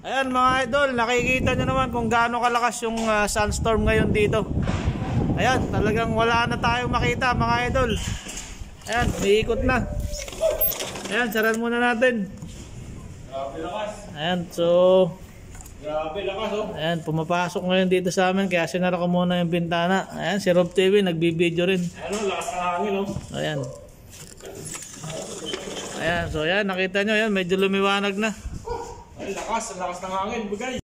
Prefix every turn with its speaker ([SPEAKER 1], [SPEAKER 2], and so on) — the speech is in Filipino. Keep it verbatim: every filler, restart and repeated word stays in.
[SPEAKER 1] Ayan mga idol, nakikita nyo naman kung gaano kalakas yung uh, sandstorm ngayon dito. Ayan, talagang wala na tayong makita mga idol. Ayan, umiikot na. Ayan, saran muna natin.
[SPEAKER 2] Grabe lakas.
[SPEAKER 1] Ayan, so
[SPEAKER 2] Grabe lakas oh.
[SPEAKER 1] ayan, pumapasok ngayon dito sa amin, kaya sinara ko muna yung bintana. Ayan, si Rob T V nagbibideo rin.
[SPEAKER 2] Ano, lakas ng hangin oh.
[SPEAKER 1] Ayan. Ayan, so ayan, nakita nyo, ayan, medyo lumiwanag na.
[SPEAKER 2] Ay, lakas, lakas ng hangin, bugay.